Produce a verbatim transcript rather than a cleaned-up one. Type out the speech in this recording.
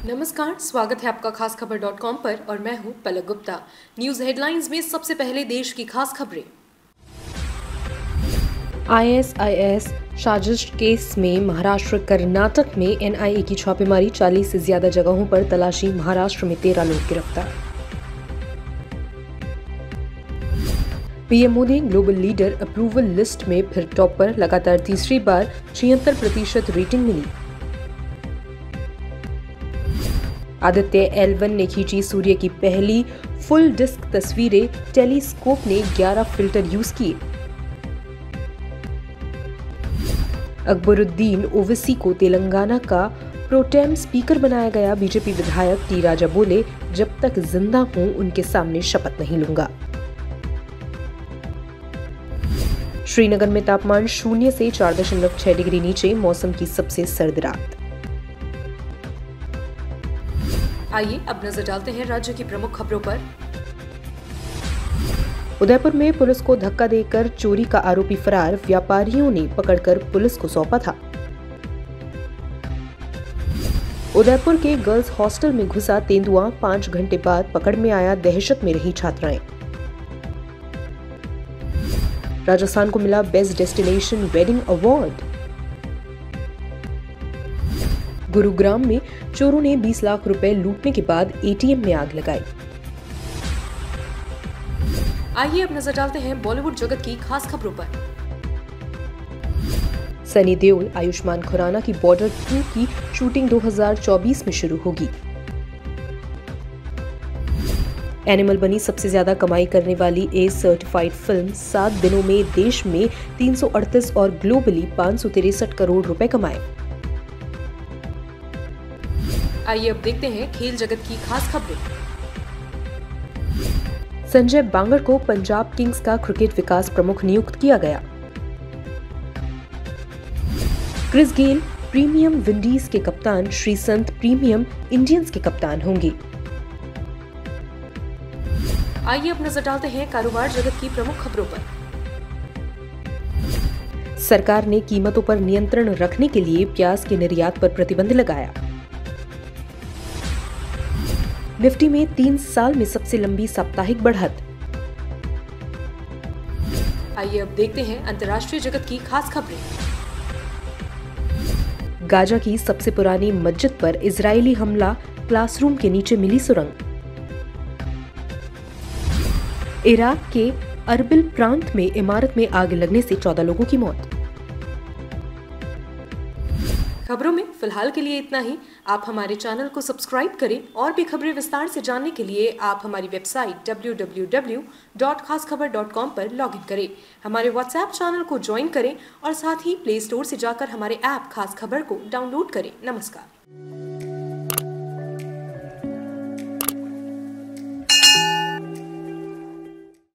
नमस्कार, स्वागत है आपका खास खबर डॉट कॉम पर और मैं हूं पलक गुप्ता। न्यूज हेडलाइंस में सबसे पहले देश की खास खबरें। आई एस आई एस साजिश केस में महाराष्ट्र कर्नाटक में एन आई ए की छापेमारी, चालीस से ज्यादा जगहों पर तलाशी, महाराष्ट्र में तेरह लोग गिरफ्तार। PM Modi global leader approval list में फिर टॉप पर, लगातार तीसरी बार छिहत्तर प्रतिशत रेटिंग मिली। आदित्य एल वन ने खींची सूर्य की पहली फुल डिस्क तस्वीरें, टेलीस्कोप ने ग्यारह फिल्टर यूज किए। अकबरुद्दीन ओवैसी को तेलंगाना का प्रोटेम स्पीकर बनाया गया। बीजेपी विधायक टी राजा बोले, जब तक जिंदा हूं उनके सामने शपथ नहीं लूंगा। श्रीनगर में तापमान शून्य से चार दशमलव छह डिग्री नीचे, मौसम की सबसे सर्द रात। आइए अब नजर डालते हैं राज्य की प्रमुख खबरों पर। उदयपुर में पुलिस को धक्का देकर चोरी का आरोपी फरार, व्यापारियों ने पकड़कर पुलिस को सौंपा था। उदयपुर के गर्ल्स हॉस्टल में घुसा तेंदुआ, पांच घंटे बाद पकड़ में आया, दहशत में रही छात्राएं। राजस्थान को मिला best destination wedding award. Gurugram में चोरों ने बीस लाख रुपए लूटने के बाद ए टी एम में आग लगाई। आइए अब नजर डालते हैं बॉलीवुड जगत की खास खबरों पर। सनी देओल, आयुष्मान खुराना की बॉर्डर टू की शूटिंग दो हज़ार चौबीस में शुरू होगी। एनिमल बनी सबसे ज्यादा कमाई करने वाली ए सर्टिफाइड फिल्म, सात दिनों में देश में तीन सौ अड़तीस और ग्लोबली पाँच सौ तिरसठ करोड़ रुपए कमाए। आइए अब देखते हैं खेल जगत की खास खबरें। संजय बांगर को पंजाब किंग्स का क्रिकेट विकास प्रमुख नियुक्त किया गया। क्रिस गेल प्रीमियम विंडीज के कप्तान, श्रीसंत प्रीमियम इंडियंस के कप्तान होंगे। आइए अब नजर डालते हैं कारोबार जगत की प्रमुख खबरों पर। सरकार ने कीमतों पर नियंत्रण रखने के लिए प्याज के निर्यात पर प्रतिबंध लगाया। निफ्टी में तीन साल में सबसे लंबी साप्ताहिक बढ़त। आइए अब देखते हैं अंतर्राष्ट्रीय जगत की खास खबरें। गाजा की सबसे पुरानी मस्जिद पर इजरायली हमला, क्लासरूम के नीचे मिली सुरंग। इराक के अरबिल प्रांत में इमारत में आग लगने से चौदह लोगों की मौत। खबरों में फिलहाल के लिए इतना ही। आप हमारे चैनल को सब्सक्राइब करें और भी खबरें विस्तार से जानने के लिए आप हमारी website W W W dot Khas Khabar dot com पर लॉगिन करें। हमारे व्हाट्सएप चैनल को ज्वाइन करें और साथ ही प्ले स्टोर से जाकर हमारे ऐप खास खबर को डाउनलोड करें। नमस्कार।